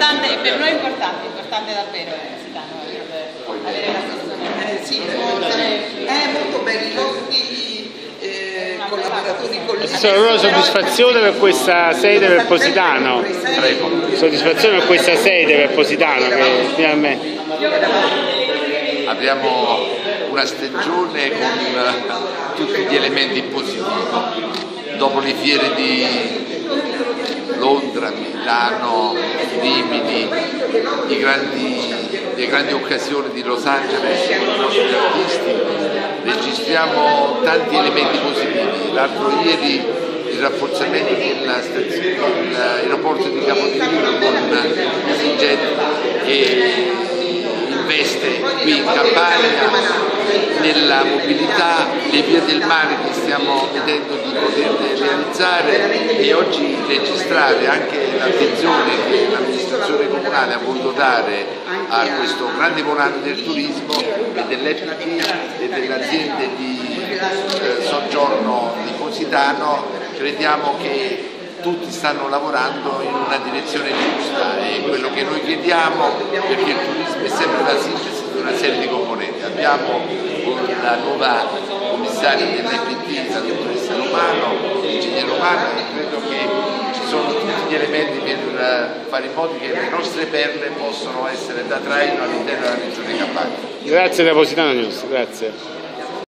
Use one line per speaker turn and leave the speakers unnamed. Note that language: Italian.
importante, e per noi è importante davvero avere l'assessore.
Sì, molto belli loghi, collaboratori con
Assessore, allora soddisfazione per questa sede per Positano? Prego. Soddisfazione per questa sede per Positano che finalmente...
Abbiamo una stagione con tutti gli elementi positivi. Dopo le fiere di Londra, Milano, Rimini, le grandi occasioni di Los Angeles con i nostri artisti, registriamo tanti elementi positivi. L'altro ieri il rafforzamento dell'aeroporto di Capodichino con EasyJet che investe qui in Campania nella mobilità, le vie del mare che stiamo vedendo di poter realizzare e oggi registrare anche l'attenzione che l'amministrazione comunale ha voluto dare a questo grande volano del turismo e dell'EPT e delle aziende di soggiorno di Positano. Crediamo che tutti stanno lavorando in una direzione giusta e quello che noi chiediamo, perché il turismo è sempre la sintesi di una serie di componenti. Abbiamo la nuova commissaria dell'EPT, la dottoressa Romano, l'ingegnere Romano, e credo che ci sono tutti gli elementi per fare in modo che le nostre perle possano essere da traino all'interno della regione Campania.
Grazie da Positano News, grazie.